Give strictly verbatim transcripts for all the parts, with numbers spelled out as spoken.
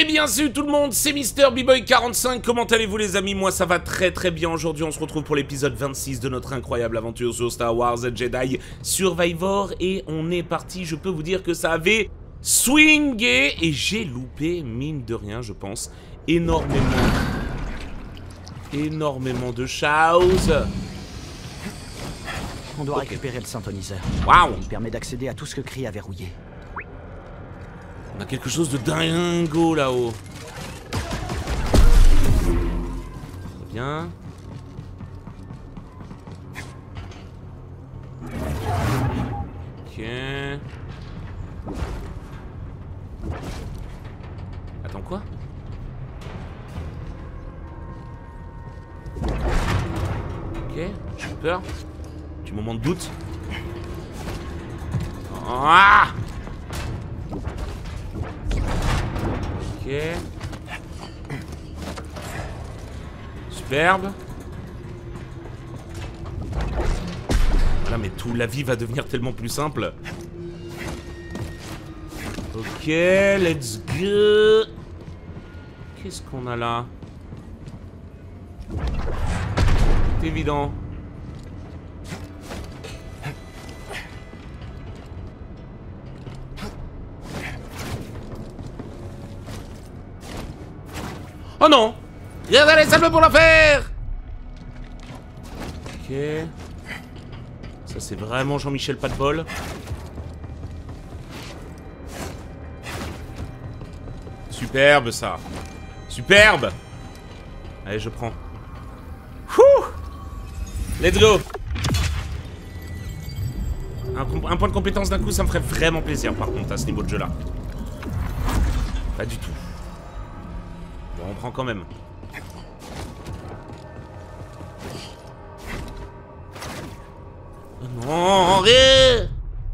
Et bien salut tout le monde, c'est Mister B-Boy quarante-cinq, comment allez-vous les amis? Moi ça va très très bien. Aujourd'hui on se retrouve pour l'épisode vingt-six de notre incroyable aventure sur Star Wars Jedi Survivor. Et on est parti, je peux vous dire que ça avait swingé. Et j'ai loupé, mine de rien je pense, énormément, énormément de choses. On doit okay. récupérer le synthoniseur. Waouh! Il permet d'accéder à tout ce que Kree a verrouillé. On a quelque chose de dingo là-haut. Très bien. Ok. Attends quoi? Ok, j'ai peur. Petit moment de doute. Ah! Ok. Superbe. Voilà, mais tout, la vie va devenir tellement plus simple. Ok, let's go. Qu'est-ce qu'on a là? C'est évident. Oh non! Regardez les salves pour la faire! Ok. Ça c'est vraiment Jean-Michel pas de bol. Superbe ça. Superbe! Allez je prends. Wouh! Let's go! Un, un point de compétence d'un coup ça me ferait vraiment plaisir par contre à ce niveau de jeu là. Pas du tout. Bon, on prend quand même. Oh non, arrête!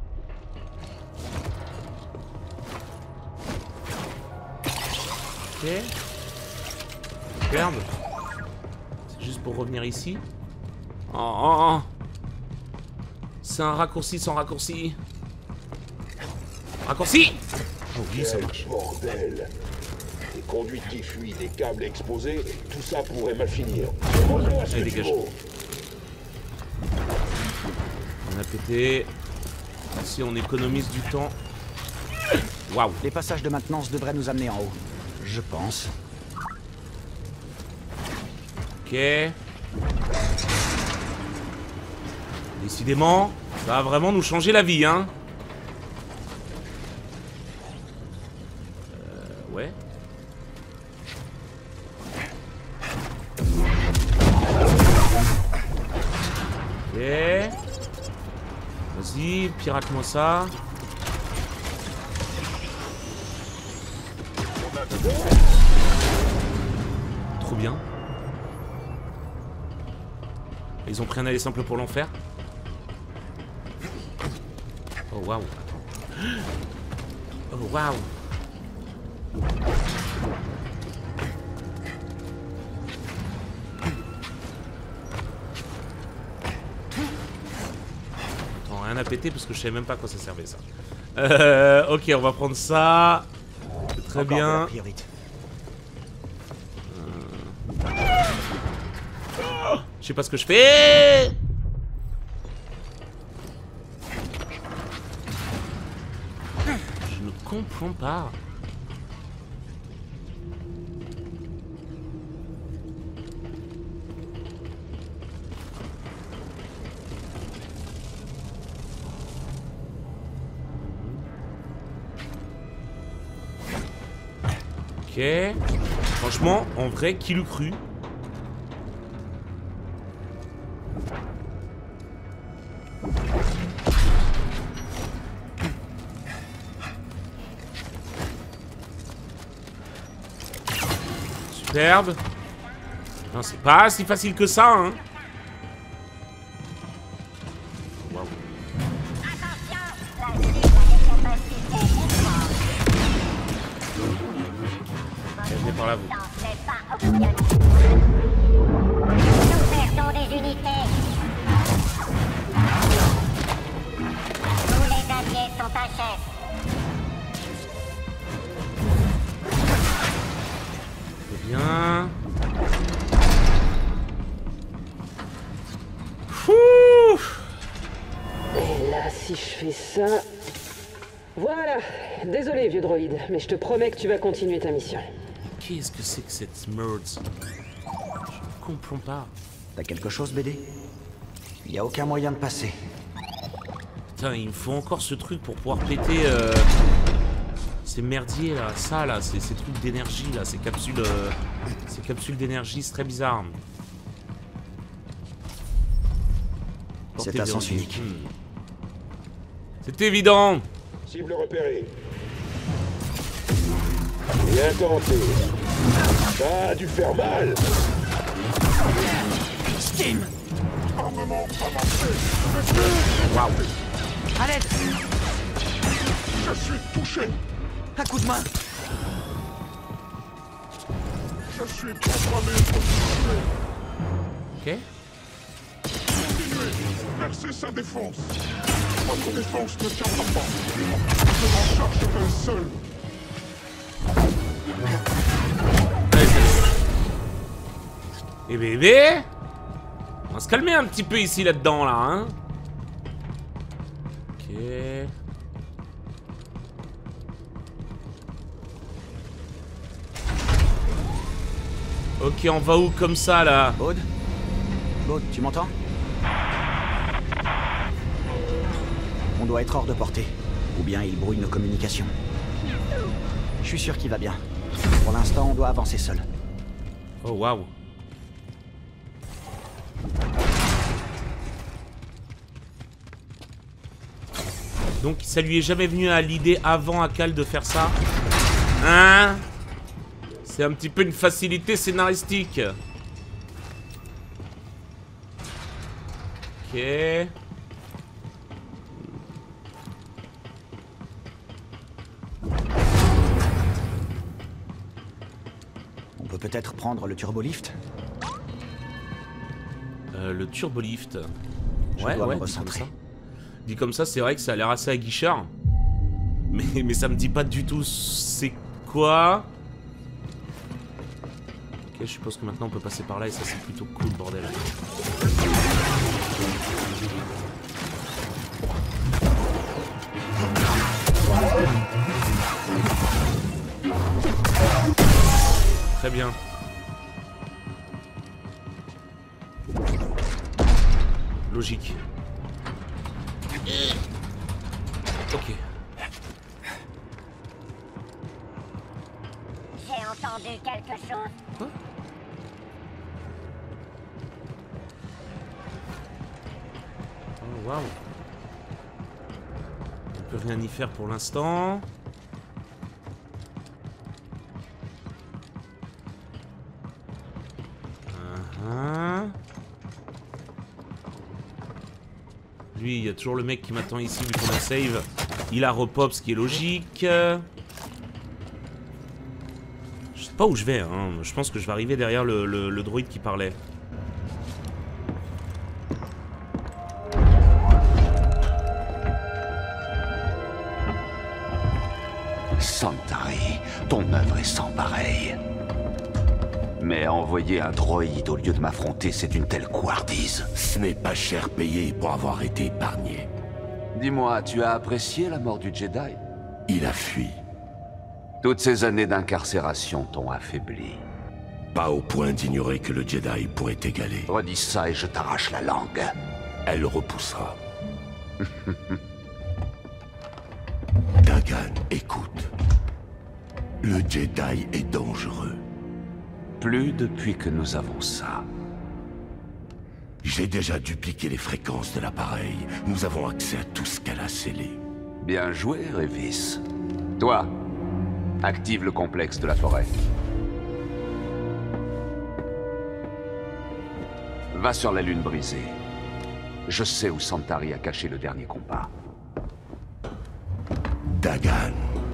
Ok. Superbe. C'est juste pour revenir ici. Oh, oh, oh. C'est un raccourci sans raccourci. Raccourci! Oh oui, ça marche. Bordel! Des conduites qui fuient, des câbles exposés, tout ça pourrait mal finir. Allez, dégage. On a pété. Ici, on économise du temps. Waouh. Les passages de maintenance devraient nous amener en haut. Je pense. Ok. Décidément, ça va vraiment nous changer la vie, hein. Euh, ouais. Ok. Vas-y, pirate-moi ça. Trop bien. Ils ont pris un aller simple pour l'enfer. Oh waouh. Oh waouh. Rien à péter parce que je savais même pas à quoi ça servait ça. Euh, ok, on va prendre ça. Très Encore bien. Euh... Oh, je sais pas ce que je fais. Je ne comprends pas. Ok. Franchement, en vrai, qui l'eût cru? Superbe. Non, c'est pas si facile que ça, hein. Waouh. Venez par là, vous. Nous perdons des unités. Tous les alliés sont à chef. si je fais ça... Voilà. Désolé, vieux droïde, mais je te promets que tu vas continuer ta mission. Qu'est-ce que c'est que cette merde? Je comprends pas. T'as quelque chose, B D? Il y a aucun moyen de passer. Putain, il me faut encore ce truc pour pouvoir péter euh, ces merdiers là, ça là, ces, ces trucs d'énergie là, ces capsules, euh, ces capsules d'énergie, c'est très bizarre. C'est à sens unique. Hmm. C'est évident. Cible repérée. Bien tenté. Ça a dû faire mal. Steam. Armement avancé. Waouh. À l'aide. Je suis touché. Un coup de main. Je suis programmé pour tuer. Ok. Continuez. Percez sa défense. Votre défense ne tiendra pas. Je m'en chargerai seul. Et bébé, on va se calmer un petit peu ici là-dedans là, hein. Ok. Ok, on va où comme ça là? Aude? Aude, tu m'entends? On doit être hors de portée. Ou bien il brouille nos communications. Je suis sûr qu'il va bien. Pour l'instant, on doit avancer seul. Oh waouh. Donc ça lui est jamais venu à l'idée avant à Cal de faire ça? Hein? C'est un petit peu une facilité scénaristique. Ok. On peut peut-être prendre le turbolift? Euh, le turbolift. Je Ouais, dois ouais, me dit comme recentrer. ça. Dit comme ça, c'est vrai que ça a l'air assez aguicheur. Mais, mais ça me dit pas du tout c'est quoi. Ok, je suppose que maintenant on peut passer par là et ça c'est plutôt cool, bordel. Très bien. Logique. Ok. J'ai entendu quelque chose. Quoi? Oh waouh. On peut rien y faire pour l'instant. Uh-huh. Lui, il y a toujours le mec qui m'attend ici vu qu'on a save. Il a repop, ce qui est logique. Je sais pas où je vais, hein. Je pense que je vais arriver derrière le, le, le droïde qui parlait. Santari, ton œuvre est sans pareil. Mais envoyer un droïde au lieu de m'affronter, c'est une telle couardise. Ce n'est pas cher payé pour avoir été épargné. Dis-moi, tu as apprécié la mort du Jedi? Il a fui. Toutes ces années d'incarcération t'ont affaibli. Pas au point d'ignorer que le Jedi pourrait t'égaler. Redis ça et je t'arrache la langue. Elle le repoussera. Dagan, écoute. Le Jedi est dangereux. Plus depuis que nous avons ça. J'ai déjà dupliqué les fréquences de l'appareil. Nous avons accès à tout ce qu'elle a scellé. Bien joué, Revis. Toi, active le complexe de la forêt. Va sur la lune brisée. Je sais où Santari a caché le dernier combat. Dagan.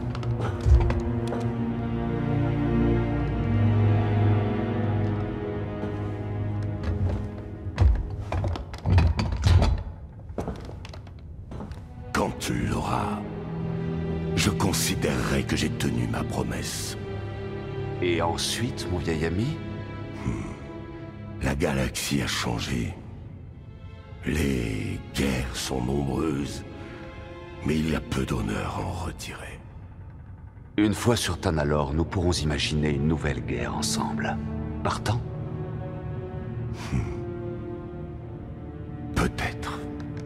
Quand tu l'auras, je considérerai que j'ai tenu ma promesse. Et ensuite, mon vieil ami? La galaxie a changé. Les guerres sont nombreuses. Mais il y a peu d'honneur à en retirer. Une fois sur Tanalorr, nous pourrons imaginer une nouvelle guerre ensemble. Partant? Hmm. Peut-être.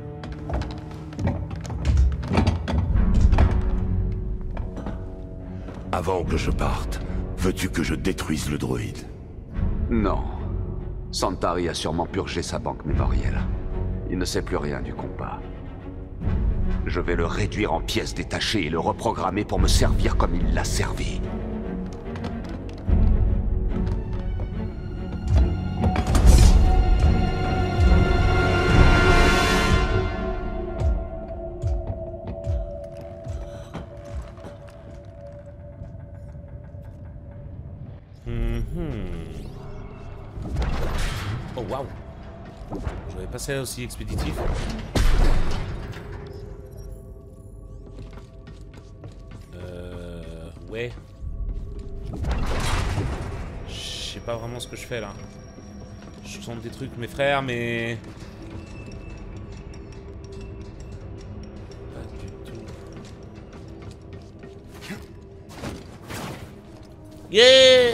Avant que je parte, veux-tu que je détruise le droïde? Non. Santari a sûrement purgé sa banque mémorielle. Il ne sait plus rien du combat. Je vais le réduire en pièces détachées et le reprogrammer pour me servir comme il l'a servi. Mm-hmm. Oh waouh. J'avais pas ça aussi expéditif. Euh... Ouais. Je sais pas vraiment ce que je fais là. Je sens des trucs mes frères mais... Pas du tout. Yeah.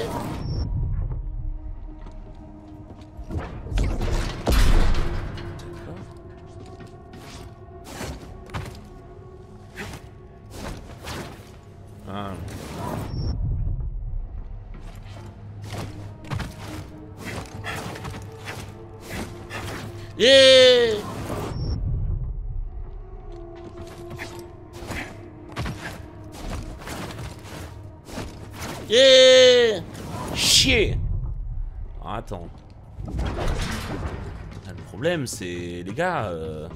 Ah. Yeah. Yeah. Chier. Ah, attends. Ah, le problème c'est les gars. Euh...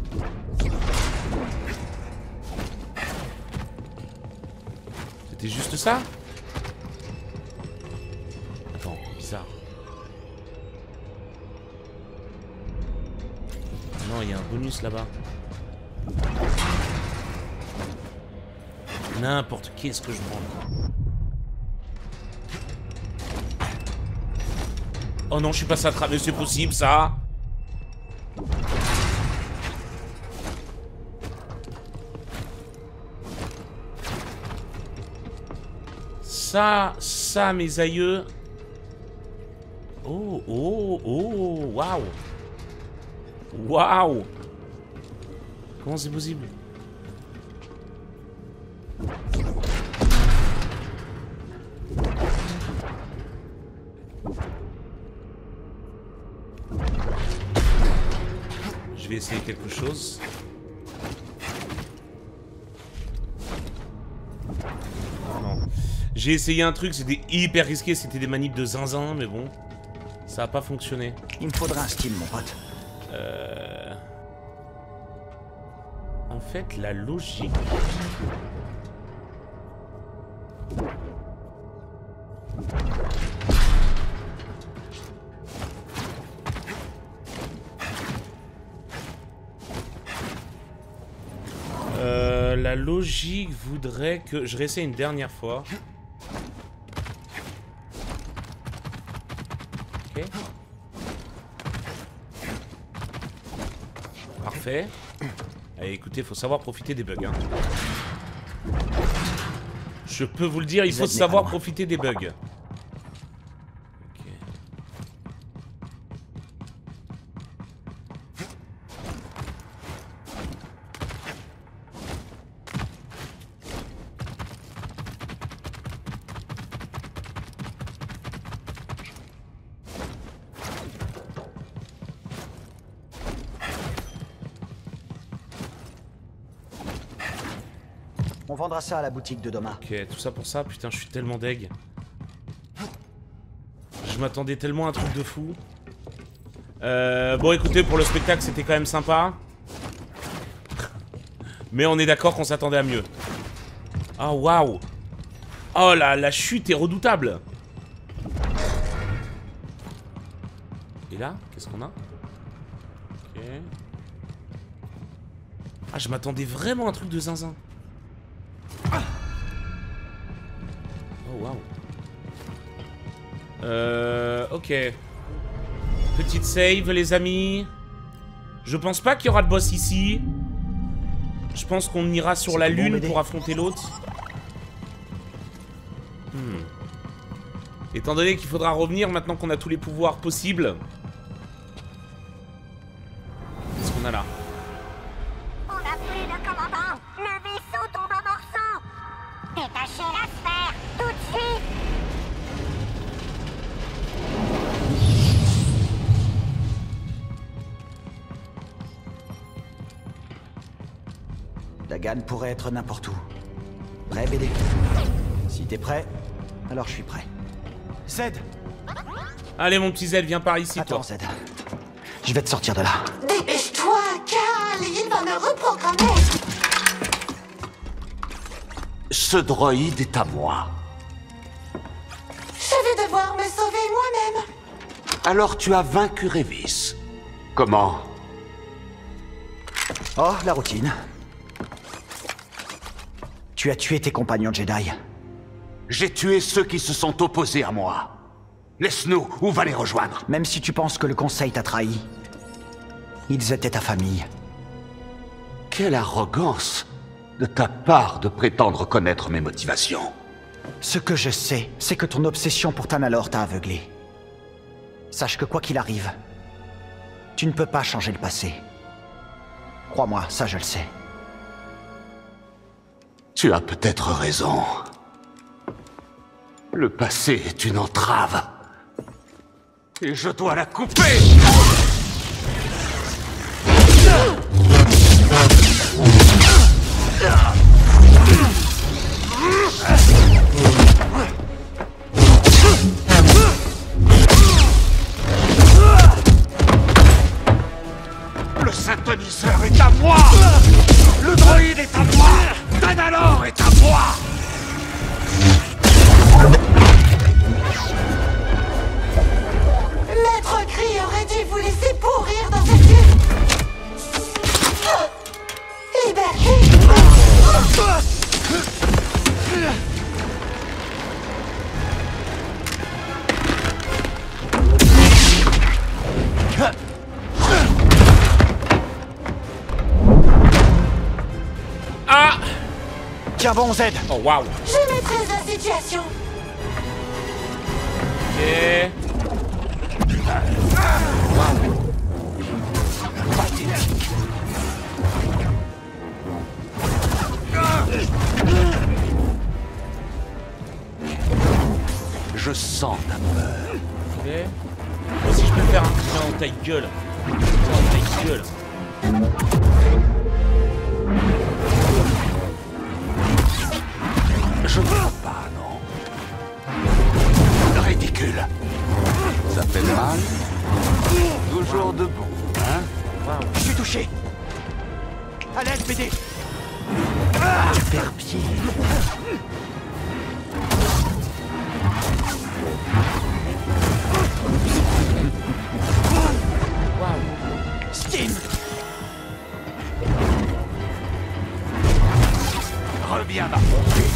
C'était juste ça? Attends, bizarre. Non, il y a un bonus là-bas. N'importe qu'est-ce que je prends. Oh non, je suis passé à travers, c'est possible ça? Ça, ça, mes aïeux. Oh, oh, oh, waouh. Waouh. Comment c'est possible? Je vais essayer quelque chose. Non. J'ai essayé un truc, c'était hyper risqué, c'était des manips de zinzin, mais bon, ça a pas fonctionné. Il me faudra un style, mon pote. Euh... En fait, la logique... Euh, la logique voudrait que... Je réessaye une dernière fois. Ok. Parfait. Allez, écoutez, faut savoir profiter des bugs. Hein. Je peux vous le dire, il faut savoir profiter des bugs. Ok. On vendra ça à la boutique de Doma. Ok, tout ça pour ça, putain, je suis tellement deg. Je m'attendais tellement à un truc de fou. Euh, bon, écoutez, pour le spectacle, c'était quand même sympa. Mais on est d'accord qu'on s'attendait à mieux. Ah, oh, waouh. Oh, la, la chute est redoutable. Et là, qu'est-ce qu'on a? Ok. Ah, je m'attendais vraiment à un truc de zinzin. Oh, waouh. Euh, ok. Petite save, les amis. Je pense pas qu'il y aura de boss ici. Je pense qu'on ira sur la lune pour affronter l'autre. Hmm. Étant donné qu'il faudra revenir maintenant qu'on a tous les pouvoirs possibles. Qu'est-ce qu'on a là? On a plus de commandant. Le vaisseau tombe en morceaux. Détachez la sphère, tout de suite. Dagan pourrait être n'importe où. Prêt, B D? Si t'es prêt, alors je suis prêt. Zed! Allez mon petit Z, viens par ici. Attends, toi. Zed. Je vais te sortir de là. Dépêche-toi, Cal, il va me reprogrammer. Ce droïde est à moi. Je vais devoir me sauver moi-même. Alors tu as vaincu Rayvis. Comment? Oh, la routine. Tu as tué tes compagnons Jedi. J'ai tué ceux qui se sont opposés à moi. Laisse-nous, ou va les rejoindre. Même si tu penses que le Conseil t'a trahi, ils étaient ta famille. Quelle arrogance de ta part de prétendre connaître mes motivations. Ce que je sais, c'est que ton obsession pour Tanalorr t'a aveuglé. Sache que quoi qu'il arrive, tu ne peux pas changer le passé. Crois-moi, ça je le sais. Tu as peut-être raison. Le passé est une entrave. Et je dois la couper. Le synthoniseur est à moi. Le droïde est à moi. Tanalorr est à moi. Maître Cri aurait dû vous laisser pourrir dans cette ville. Liberté. Ah! Tiens bon, Zed. Oh waouh! Je maîtrise la situation. Ok. Je sens ta peur. Ok. Moi aussi je peux faire un putain dans ta gueule. Dans ta gueule. Je ne crois pas, non. Ridicule. Ça fait mal. Toujours debout, hein? Je suis touché. À l'aide, B D. Ah, tu perds pied. Steam. Reviens m'affronter.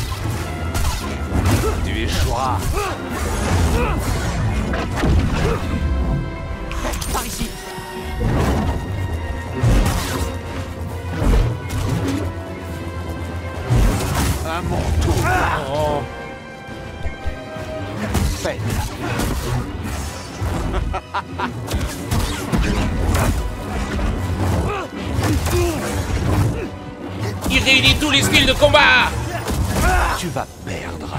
Tu échoueras. Par ici. À mon tour. Oh. Faible. Il réunit tous les styles de combat. Tu vas perdre.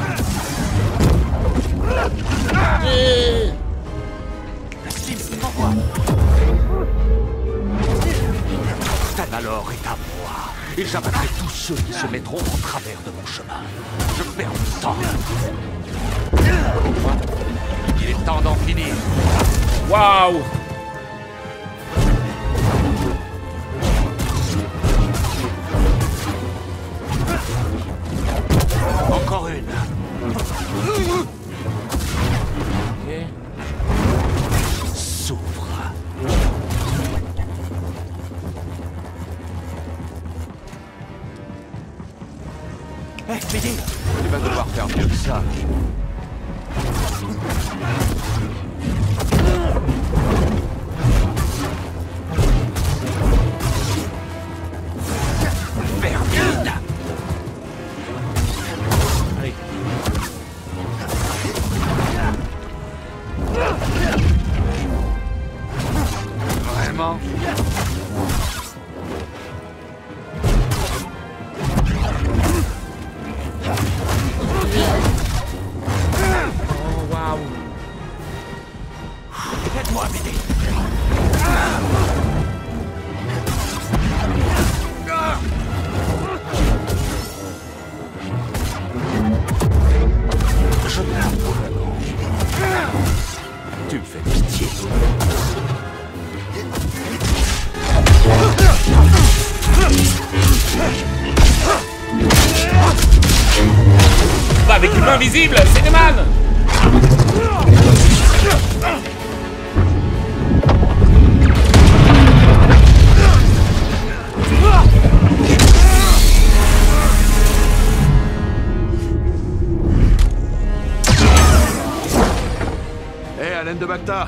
Euh. Steam, envoie. Tanalorr est à moi. Et j'abattrai tous ceux qui se mettront en travers de mon chemin. Je perds du temps. Il est temps d'en finir. Waouh! Encore une. Ok. S'ouvre. Eh, B D. Tu vas devoir faire mieux que ça. Perdu. Comment? Oh, waouh. Aide-moi, Billy. Tu me fais pitié. Bah, avec une main visible, Cinéman. Hé, hey, Alain de Bacta!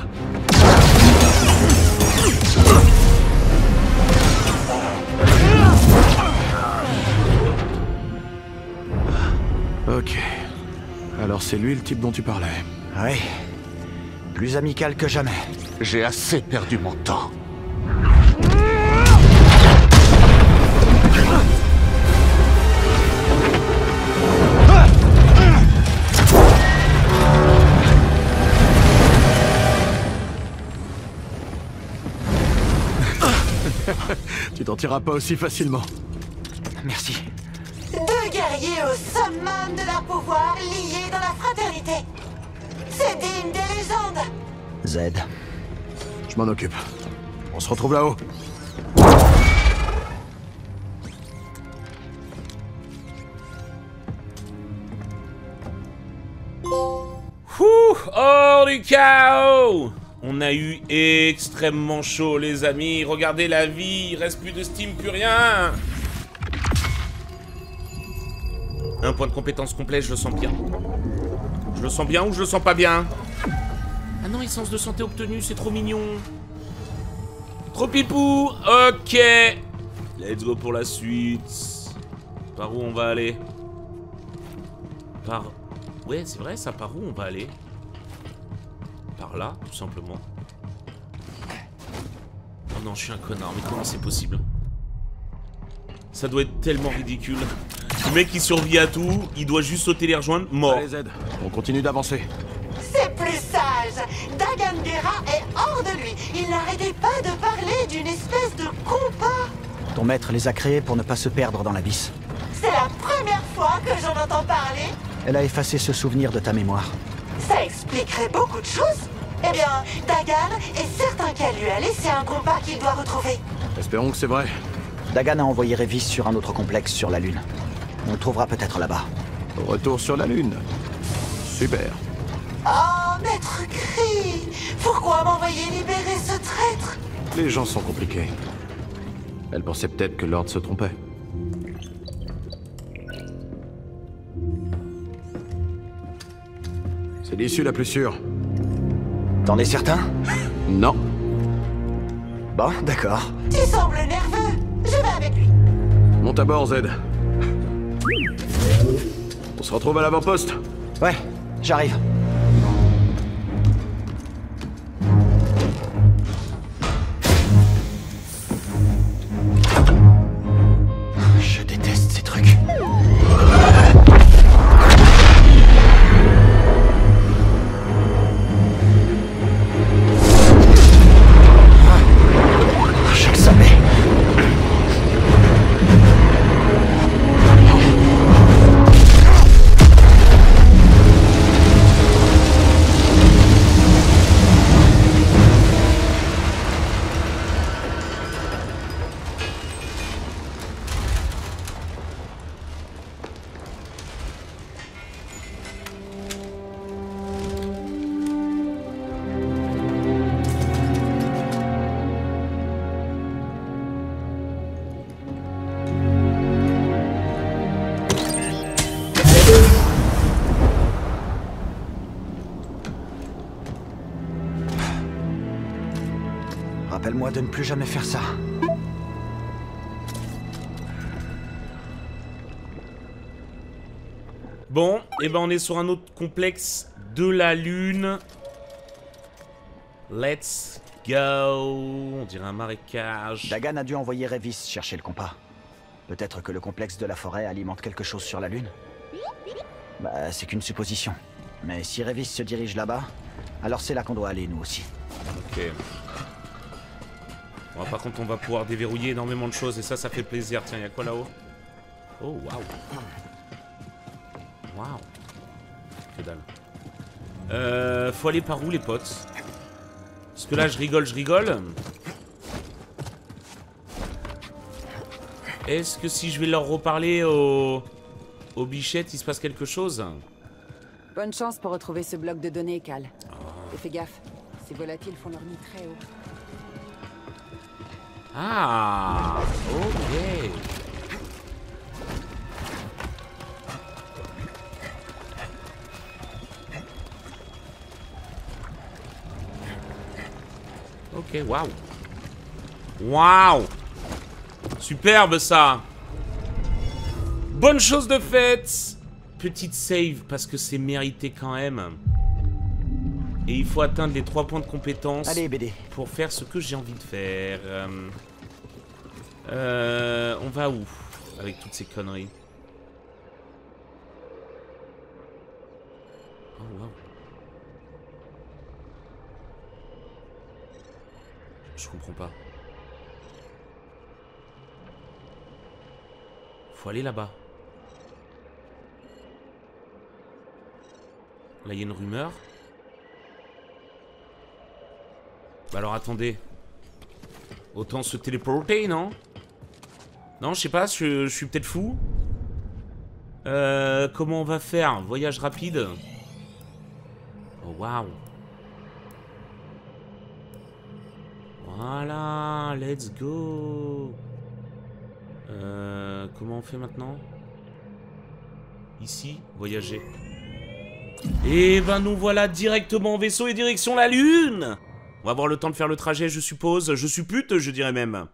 Ok. Alors c'est lui le type dont tu parlais. Oui. Plus amical que jamais. J'ai assez perdu mon temps. Tu t'en tireras pas aussi facilement. Merci. Deux guerriers au summum de leur pouvoir, liés dans la fraternité. C'est digne des légendes. Z. Je m'en occupe. On se retrouve là-haut. Ouh, hors du chaos. On a eu extrêmement chaud, les amis. Regardez la vie, il reste plus de Steam, plus rien. Un point de compétence complet, je le sens bien. Je le sens bien ou je le sens pas bien? Ah non, essence de santé obtenue, c'est trop mignon. Trop pipou. Ok. Let's go pour la suite. Par où on va aller? Par... Ouais, c'est vrai, ça, par où on va aller? Par là, tout simplement. Oh non, je suis un connard, mais comment c'est possible? Ça doit être tellement ridicule. Le mec qui survit à tout, il doit juste sauter les rejoindre, mort. Allez Z, on continue d'avancer. C'est plus sage. Dagan Gera est hors de lui. Il n'arrêtait pas de parler d'une espèce de compas. Ton maître les a créés pour ne pas se perdre dans l'abysse. C'est la première fois que j'en entends parler. Elle a effacé ce souvenir de ta mémoire. Ça expliquerait beaucoup de choses. Eh bien, Dagan est certain qu'elle lui a laissé un compas qu'il doit retrouver. Espérons que c'est vrai. Dagan a envoyé Révis sur un autre complexe sur la Lune. On le trouvera peut-être là-bas. Retour sur la Lune. Super. Oh, Maître Gris, pourquoi m'envoyer libérer ce traître? Les gens sont compliqués. Elle pensait peut-être que Lord se trompait. C'est l'issue la plus sûre. T'en es certain? Non. Bon, d'accord. Tu sembles nerveux. Je vais avec lui. Monte à bord, Z. On se retrouve à l'avant-poste. Ouais, j'arrive. Je déteste ces trucs. Je le savais. Rappelle-moi de ne plus jamais faire ça. Bon, et ben on est sur un autre complexe de la Lune. Let's go. On dirait un marécage. Dagan a dû envoyer Rayvis chercher le compas. Peut-être que le complexe de la forêt alimente quelque chose sur la Lune. Bah, c'est qu'une supposition. Mais si Rayvis se dirige là-bas, alors c'est là qu'on doit aller, nous aussi. Ok. Bon, par contre, on va pouvoir déverrouiller énormément de choses et ça, ça fait plaisir. Tiens, il y a quoi là-haut? Oh, waouh. Waouh. Que dalle. Euh, faut aller par où, les potes? Parce que là, je rigole, je rigole. Est-ce que si je vais leur reparler aux... aux bichettes, il se passe quelque chose? Bonne chance pour retrouver ce bloc de données, Cal. Oh. Et fais gaffe, ces volatiles font leur nid très haut. Ah, ok. Ok, waouh. Waouh. Superbe ça. Bonne chose de faite. Petite save parce que c'est mérité quand même. Et il faut atteindre les trois points de compétence. Allez, B D. Pour faire ce que j'ai envie de faire. Euh, euh, on va où avec toutes ces conneries? Oh wow. Je comprends pas. Faut aller là-bas. Là, il y a une rumeur. Bah alors, attendez. Autant se téléporter, non? Non, je sais pas, je, je suis peut-être fou. Euh, comment on va faire? Voyage rapide. Oh, waouh. Voilà, let's go. Euh, comment on fait maintenant? Ici, voyager. Et ben nous voilà directement en vaisseau et direction la Lune. On va avoir le temps de faire le trajet, je suppose. Je suppute, je dirais même.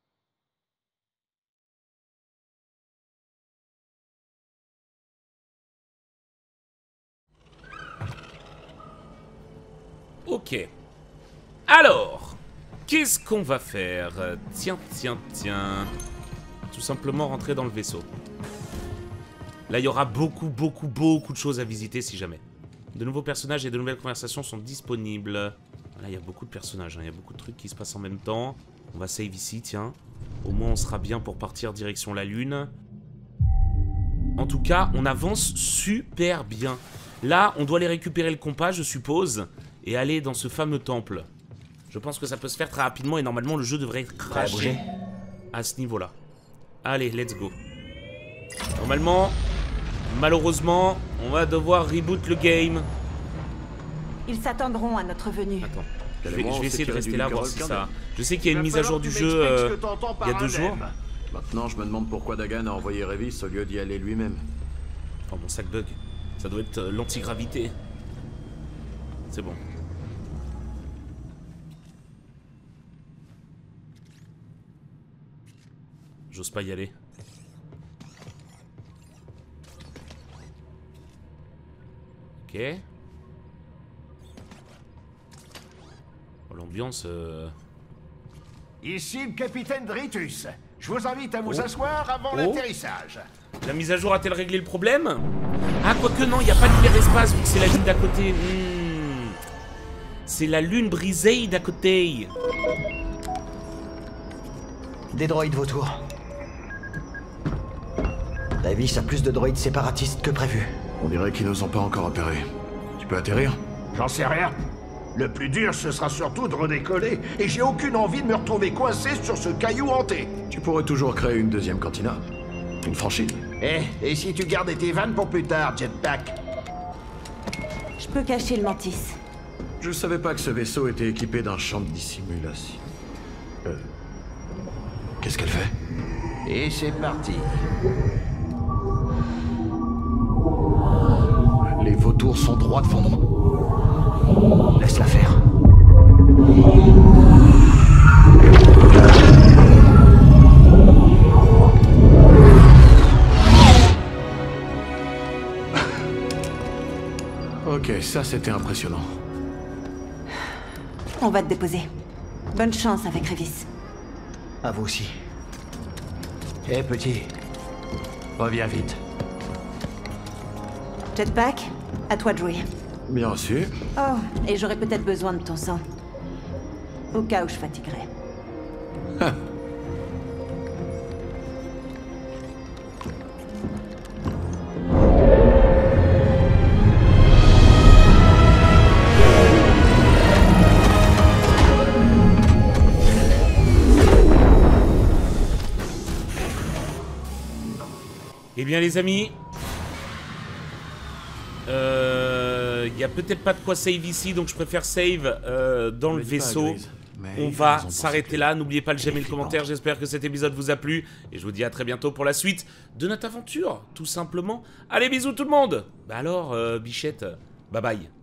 Ok. Alors, qu'est-ce qu'on va faire? Tiens, tiens, tiens. Tout simplement rentrer dans le vaisseau. Là, il y aura beaucoup, beaucoup, beaucoup de choses à visiter si jamais. De nouveaux personnages et de nouvelles conversations sont disponibles. Là, il y a beaucoup de personnages, hein. Il y a beaucoup de trucs qui se passent en même temps. On va save ici, tiens. Au moins, on sera bien pour partir direction la Lune. En tout cas, on avance super bien. Là, on doit aller récupérer le compas, je suppose, et aller dans ce fameux temple. Je pense que ça peut se faire très rapidement et normalement, le jeu devrait crasher à ce niveau-là. Allez, let's go. Normalement, malheureusement, on va devoir reboot le game. Ils s'attendront à notre venue. Attends, je vais, je vais essayer de rester là, voir si ça... Je sais qu'il y a une mise à jour du jeu euh, il y a deux jours. Maintenant, je me demande pourquoi Dagan a envoyé Rayvis au lieu d'y aller lui-même. Oh, mon sac bug. Ça doit être euh, l'antigravité. C'est bon. J'ose pas y aller. Ok. Oh, l'ambiance... Euh... Ici le capitaine Dritus. Je vous invite à vous oh. asseoir avant oh. l'atterrissage. La mise à jour a-t-elle réglé le problème? Ah, quoique non, il n'y a pas d'hyperespace vu que c'est la lune d'à côté. Mmh. C'est la lune brisée d'à côté. Des droïdes vautours. Rayvis a plus de droïdes séparatistes que prévu. On dirait qu'ils nous ont pas encore opérés. Tu peux atterrir? J'en sais rien. Le plus dur, ce sera surtout de redécoller. Et j'ai aucune envie de me retrouver coincé sur ce caillou hanté. Tu pourrais toujours créer une deuxième cantina. Une franchise. Eh, et si tu gardais tes vannes pour plus tard, Jetpack? Je peux cacher le mantis. Je savais pas que ce vaisseau était équipé d'un champ de dissimulation. Euh... Qu'est-ce qu'elle fait? Et c'est parti. Les vautours sont droits devant nous. Laisse-la faire. Ok, ça c'était impressionnant. On va te déposer. Bonne chance avec Régis. À vous aussi. Hé, petit. Reviens vite. Jetpack, à toi de jouer. Bien sûr. Oh, et j'aurais peut-être besoin de ton sang. Au cas où je fatiguerais. Ah. Eh bien les amis, euh, il n'y a peut-être pas de quoi save ici, donc je préfère save euh, dans le vaisseau. On va s'arrêter là, n'oubliez pas le j'aime et le commentaire, j'espère que cet épisode vous a plu, et je vous dis à très bientôt pour la suite de notre aventure, tout simplement. Allez, bisous tout le monde. Bah alors, euh, Bichette, bye bye.